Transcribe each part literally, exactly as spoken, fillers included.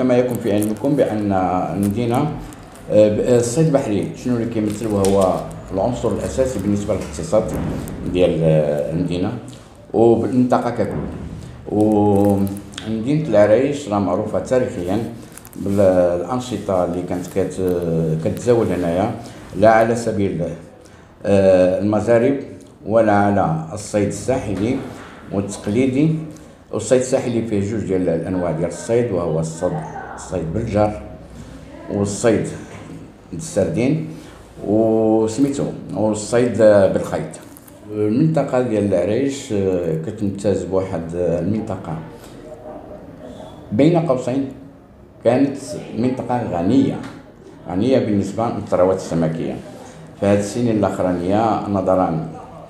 كما يكون في علمكم بأن المدينة الصيد البحري شنو اللي كيمثل، وهو العنصر الأساسي بالنسبة للاقتصاد ديال المدينة وبالمنطقة ككل. ومدينة العرايش راه معروفة تاريخيا بالأنشطة اللي كانت كتزاول هنايا، لا على سبيل المزارب ولا على الصيد الساحلي والتقليدي. والصيد الساحلي فيه جوج ديال الانواع ديال الصيد، وهو الصيد الصيد بالجار والصيد بالسردين وسميتو والصيد بالخيط. المنطقة ديال العرايش كتمتاز بواحد المنطقة بين قوسين، كانت منطقة غنية غنية بالنسبة للثروات السمكية في هذه السنين الأخرانية، نظرا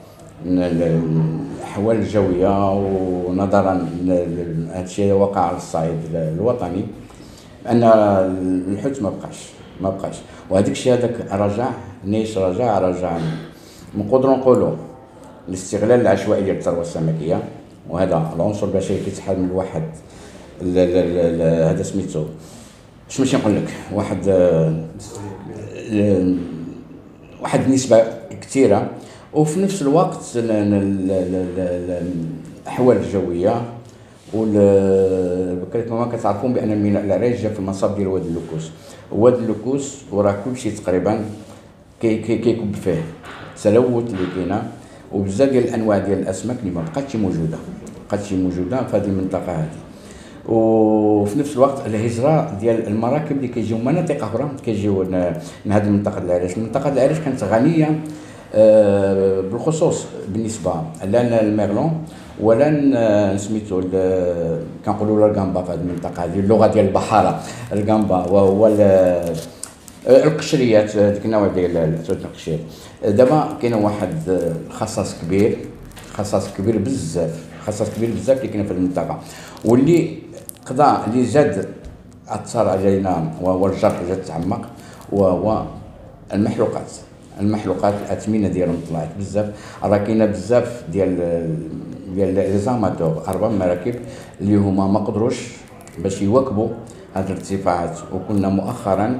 للأحوال الجوية ونظرا لهذا الشيء اللي وقع على الصعيد الوطني، أن الحوت ما بقاش ما بقاش وهذاك الشيء هذاك رجع نيش رجع رجع نقدروا نقولوا الاستغلال العشوائي ديال الثروة السمكية. وهذا العنصر البشري كيتحال من واحد هذا سميتو اش ماشي نقول لك واحد واحد النسبة كثيرة، وفي نفس الوقت الأحوال الجوية كما كتعرفون بأن الميناء العرايش جا في المصاب ديال وادي اللوكوس. وادي اللوكوس وراه كلشي تقريبا كي كي كيكب فيه التلوث اللي كاينه، وبزاف ديال الانواع ديال الاسماك اللي ما بقاتش موجوده بقاتش موجوده في هذه المنطقه هذه. وفي نفس الوقت الهجره ديال المراكب اللي كيجيو من مناطق اخرى كيجيو من هذه المنطقه العرايش. المنطقه العرايش كانت غنيه بالخصوص بالنسبه لا للميغلون ولا سميتو كنقولوا له الكامبا في هذه المنطقه هذه، اللغه ديال البحاره الكامبا، وهو القشريات ديك النوع ديال القشير. دابا كاين واحد خصاص كبير خصاص كبير بزاف خصاص كبير بزاف اللي كاين في المنطقه، واللي قضى اللي زاد اثر علينا وهو الجرح اللي تعمق، وهو المحلوقات المحلوقات الاثمنه ديالهم طلعت بزاف. راه كاينه بزاف ديال ديال لي زاماتور ارباب مراكب اللي هما ما قدروش باش يواكبوا هذه الارتفاعات. وكنا مؤخرا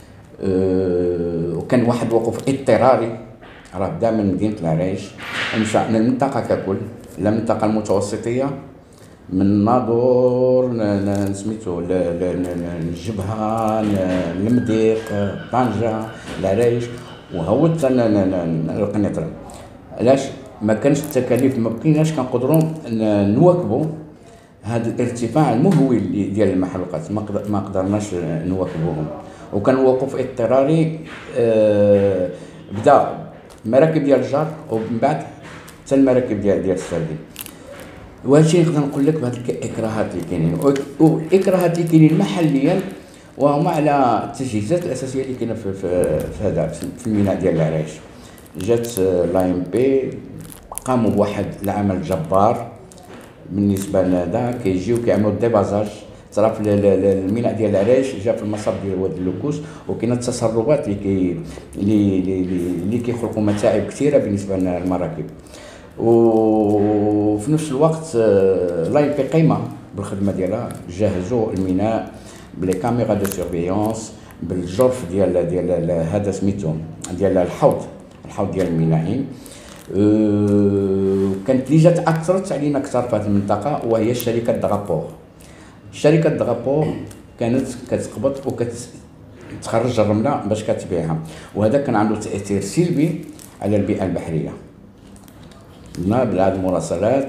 أه وكان واحد الوقوف اضطراري راه بدا من مدينه العرايش ومشى للمنطقه ككل، المنطقه المتوسطيه من ناظور سميتو الجبهه المضيق طنجه العرايش وهوت القنيطره. علاش ما كانش التكاليف ما بقيناش كنقدروا نواكبوا هذا الارتفاع المهول ديال المحروقات، ما قدرناش نواكبوهم. وكان وقوف اضطراري أه بدا مراكب ديال الجار ومن بعد حتى المراكب ديال ديال السردين. وهذا الشيء نقدر نقول لك بهذه الاكراهات اللي كاينين، والاكراهات اللي كاينين محليا وهما على التجهيزات الاساسيه اللي كاينه في في هذا في الميناء ديال العرايش. جات لا ام بي قاموا بواحد العمل جبار بالنسبه لهذا، كيجيو كيعملوا ديبازاج صرا في الميناء ديال العرايش، جا في المصب ديال وادي اللوكوس، وكاينه التسربات اللي كي اللي اللي كيخلقوا متاعب كثيره بالنسبه للمراكب. وفي نفس الوقت لا ام بي قايمه بالخدمه ديالها، جهزوا الميناء بلي كاميرا دو سيرفيونس بالجرف ديال ديال هذا سميتو ديال الحوض الحوض ديال المينائيين. أه كانت اللي جات اثرت علينا اكثر في هذه المنطقه وهي شركه دغابور. شركه دغابور كانت كتقبض وكتخرج الرمله باش كتبيعها، وهذا كان عنده تاثير سلبي على البيئه البحريه. قلنا بهذه المراسلات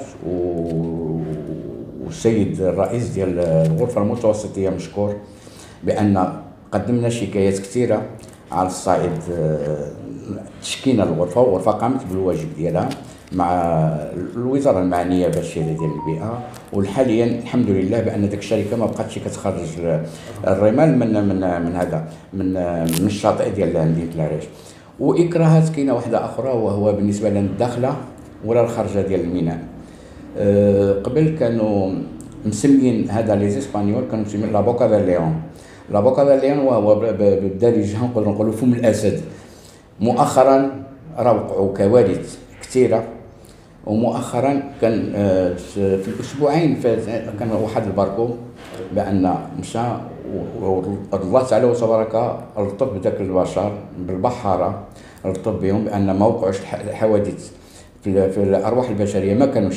والسيد الرئيس ديال الغرفه المتوسطيه مشكور بان قدمنا شكايات كثيره على الصعيد تشكينا الغرفه، والغرفه قامت بالواجب ديالها مع الوزاره المعنيه بالشيء ديال البيئه. وحاليا الحمد لله بان ديك الشركه ما بقاتش كتخرج الرمال من من من هذا من من الشاطئ ديال مدينه العرايش. واكراهات كاينه واحده اخرى، وهو بالنسبه لنا الداخله ولا الخارجه ديال الميناء. أه قبل كانوا مسميين هذا لي اسبانيول كانوا مسميين لا بوكا ديال ليون. لا بوكا ديال ليون وهو بالدارجه نقدروا نقولوا فم الاسد. مؤخرا راه وقعوا كوارث كثيره، ومؤخرا كان في الاسبوعين كان واحد الباركو بان مشى والله تعالى وتبارك لطف بداك البشر بالبحاره، لطف بهم بان ما وقعوش الحوادث في, في الارواح البشريه ما كانوش،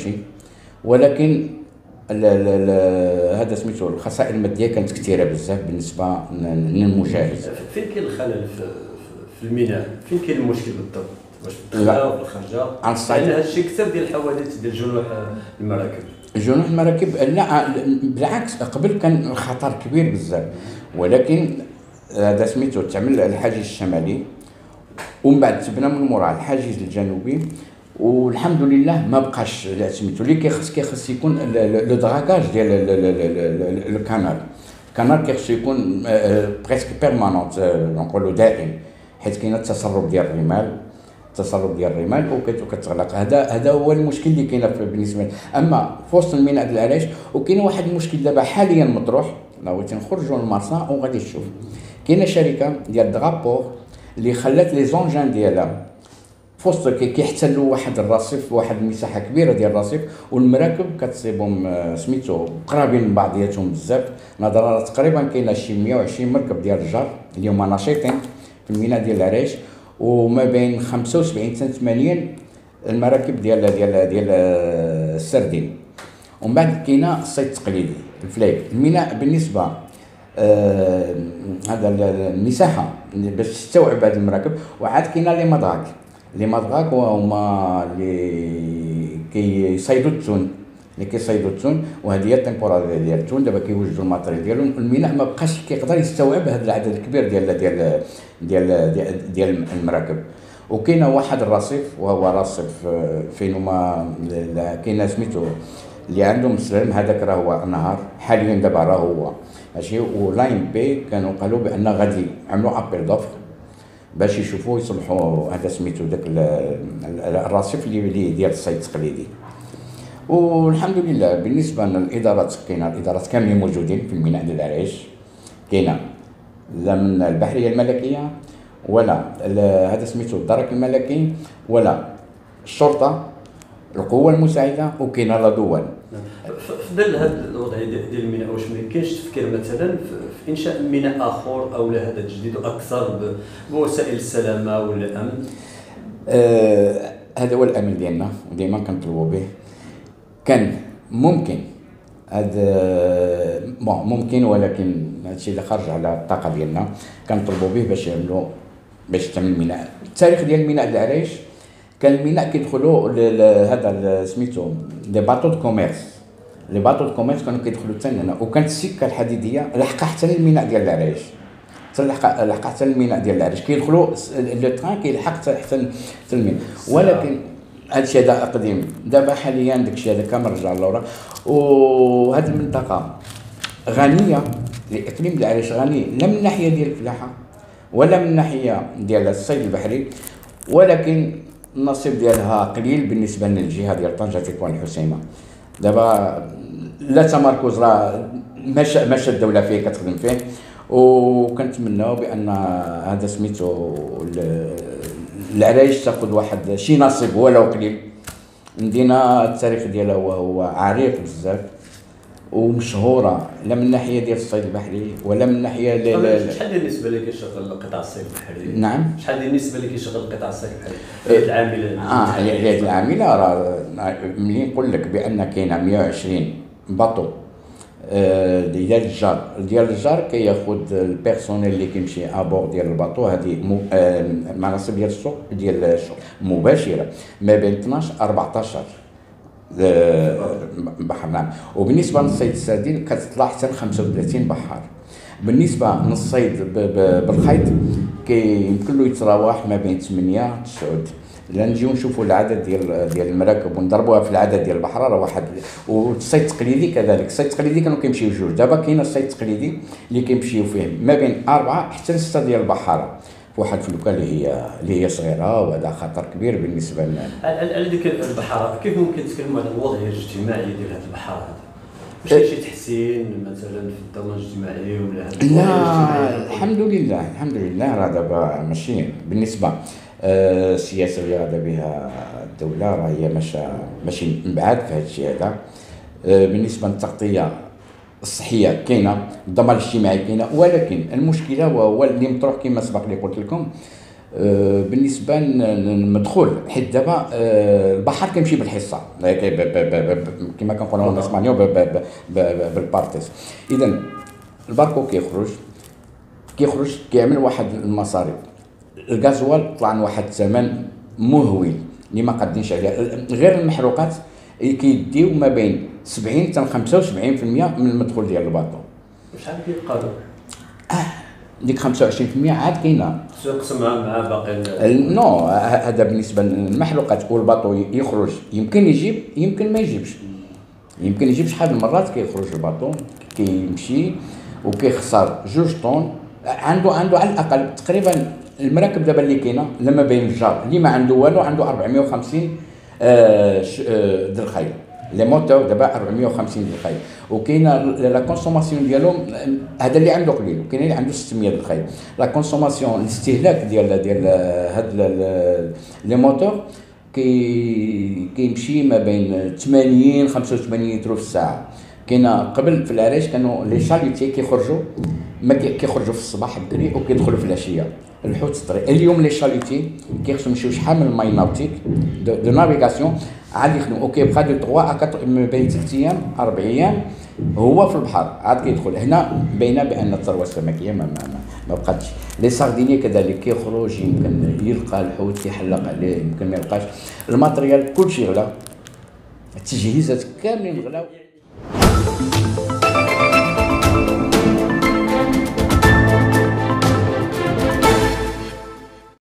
ولكن ال ال هذا سميتو الخسائر الماديه كانت كثيره بزاف بالنسبه للمشاهد. فين كاين الخلل في, في الميناء؟ فين كاين المشكل بالضبط؟ واش في الدخله ولا الخرجه؟ عن الصعيد لان هذا الشيء كثر ديال الحوادث ديال جنوح المراكب. جنوح المراكب لا بالعكس، قبل كان الخطر كبير بزاف، ولكن هذا سميتو تعمل الحاجز الشمالي ومن بعد تبنى من موراه الحاجز الجنوبي، والحمد لله ما بقاش سميتو اللي كيخص كيخص يكون لو دراكاج ديال الكانال. الكانال كيخص يكون بريسك بيرمانونت نقولوا دائم، حيت كاين التسرب ديال الرمال التسرب ديال الرمال وكتغلق. هذا هذا هو المشكل اللي كاين بالنسبه لي. اما في وسط الميناء ديال العريش وكاين واحد المشكل دابا حاليا مطروح، لا بغيتي نخرجوا للمرسى وغادي تشوف كاينه شركه ديال درابور اللي خلات لي زونجان ديالها في وسط كيحتلوا واحد الرصيف، واحد المساحه كبيره ديال الرصيف، والمراكب كتصيبهم سميتو قرابين من بعضياتهم بزاف. نظرا تقريبا كاينه شي مية وعشرين مركب ديال الجار اللي هما نشيطين في الميناء ديال العريش، وما بين خمسة وسبعين حتى ثمانين المراكب ديال ديال ديال السردين. ومن بعد كاينه الصيد التقليدي الفلايك. الميناء بالنسبه آه هذا المساحه باش تستوعب هذه المراكب. وعاد كاينه لي مضاق لي مضاق هما اللي كيصيدوا التون اللي كيصيدوا التون، وهذه هي التمبورال ديال التون. دابا كيوجدوا الماتريال ديالهم، الميناء ما بقاش كيقدر يستوعب هذا العدد الكبير ديال ديال ديال ديال, ديال المراكب. وكاينه واحد الرصيف وهو رصيف فين هما كاينه سميتو اللي عندهم السلم، هذاك راه هو نهار حاليا دابا راه هو ماشي. ولاين بي كانوا قالوا بان غادي عملوا ابيل دوفر باش يشوفوا يصلحوا هذا سميتو داك الرصيف اللي ديال الصيد التقليدي. والحمد لله بالنسبه للادارات كاينه الادارات كاملين موجودين في الميناء ديال العريش، كاينه لا من البحريه الملكيه ولا هذا سميتو الدرك الملكي ولا الشرطه القوه المساعده، وكاينه لا دوان. في ظل هذا الوضع ديال الميناء، واش ما كاينش تفكير مثلا في انشاء ميناء اخر او لا هذا تجديد اكثر بوسائل السلامه ولا الامن؟ آه هذا هو الامل ديالنا وديما كنطلبوا به. كان ممكن هذا ممكن، ولكن هادشي اللي خرج على الطاقه ديالنا كنطلبوا به باش يعملوا باش تعمل ميناء. التاريخ ديال الميناء العريش كان الميناء كيدخلوا هذا سميتو لي باطو دو كوميرس، لي باطو دو كوميرس كانوا كيدخلوا حتى هنا، وكانت السكه الحديديه لاحقه حتى للميناء ديال العريش، حتى لاحقه لاحقه حتى للميناء ديال العريش كيدخلوا لو تران كيلحق حتى حتى الميناء. ولكن هادشي هذا قديم. دابا حاليا داكشي هذا كامل رجع لورا. وهذه المنطقه غنيه، الاقليم العريش غني لا من الناحيه ديال الفلاحه ولا من الناحيه ديال الصيد البحري، ولكن النصيب ديالها قليل بالنسبه للجهه ديال طنجه تيكوان الحسيمه. دابا لا تمركز راه ماشى ماشى الدوله فيه كتخدم فيه، وكنتمناو بان هذا سميتو العرايش تاخذ واحد شي نصيب ولو قليل. مدينه التاريخ ديالها هو عريق بزاف ومشهوره لا من الناحيه ديال الصيد البحري ولا من الناحيه ديال شحال ديال النسبه اللي كيشغل قطاع الصيد البحري؟ نعم شحال ديال النسبه اللي كيشغل قطاع الصيد البحري؟ العامله اه هذه العامله راه ملي نقول لك بان كاينه مية وعشرين باطو آه ديال الجار ديال الجار كياخذ البيرسونيل اللي كيمشي ابور ديال الباطو. هذه آه المناصب ديال السوق ديال الشغل مباشره ما بين اثناش أربعطاش بحر. نعم. وبالنسبه للصيد السردين كتطلع حتى ل خمسة وثلاثين بحار. بالنسبه للصيد بالخيط كيمكن له يتراوح ما بين ثمانية تسعود. لا نجيو نشوفوا العدد ديال ديال المراكب ونضربوها في العدد ديال البحر راه واحد. والصيد التقليدي كذلك، الصيد التقليدي كانوا كيمشيو جوج، دابا كاين الصيد التقليدي اللي كيمشيو فيه ما بين أربعة حتى لستة ديال البحاره في واحد الفلوكه اللي هي اللي هي صغيره، وهذا خطر كبير بالنسبه لنا. على ديك البحاره كيف ممكن تكلموا على الوضعيه الاجتماعيه ديال هذه البحاره هذه؟ واش كاين شي تحسين مثلا في الضمان الاجتماعي ولا هذا؟ لا الحمد لله الحمد لله راه دابا ماشي بالنسبه آه السياسه اللي غادا بها الدوله راه هي ماشي ماشي مبعاد في هذا الشيء هذا. آه بالنسبه للتغطيه الصحيه كاينه، الضمان الاجتماعي كاينه، ولكن المشكله وهو اللي مطروح كما سبق لي قلت لكم. آه، بالنسبه للمدخول، حيت دابا آه، البحر كيمشي بالحصه كما كنقولوا بالاسبانيول بالبارتيس. اذا الباركو كيخرج كيخرج كيعمل واحد المصاريف، الغازوال طلع عن واحد الثمن مهول اللي ما قادينش عليه. غير المحروقات كيديو ما بين سبعين حتى خمسة وسبعين بالمئة من المدخول ديال الباطو. شحال كيبقى له؟ اه ديك خمسة وعشرين بالمئة عاد كاينه. خصو يقسم مع مع باقي نو، هذا بالنسبه للمحروقات. والباطو يخرج يمكن يجيب يمكن ما يجيبش، يمكن يجيب. شحال من مرات كيخرج الباطو كيمشي وكيخسر جوج طون. عنده عنده على الاقل تقريبا المراكب دابا اللي كاينه لما بين الجار اللي ما عنده والو عنده أربعمائة وخمسين آه د الخيل. لي موتور دابا أربعمائة وخمسين د الخيل، وكاينه لا كونسوماسيون ديالهم هذا اللي عنده قليل، وكاين اللي عنده ستمائة د الخيل. لا كونسوماسيون الاستهلاك ديال ديال هاد لي موتور كي كيمشي ما بين ثمانين خمسة وثمانين لتر في الساعه. كاينه قبل في العريش كانوا لي شاليتي كيخرجوا ما كيخرجوا في الصباح بكري وكيدخلوا في العشيه الحوت الطريق. اليوم لي شاليتي كيخصهم يمشيو شحال من الماي ناوتيك دو, دو نافيغاسيون عاد يخدموا اوكي بقى دو ثلاثة ا أربعة ما بين ثلاث ايام اربع ايام هو في البحر عاد كيدخل. هنا باينه بان الثروه السمكيه ما ما, ما بقاتش. لي سارديني كذلك كيخرج يمكن يلقى الحوت يحلق عليه، يمكن ما يلقاش. الماتريال كلشي غلا، التجهيزات كاملين غلاو.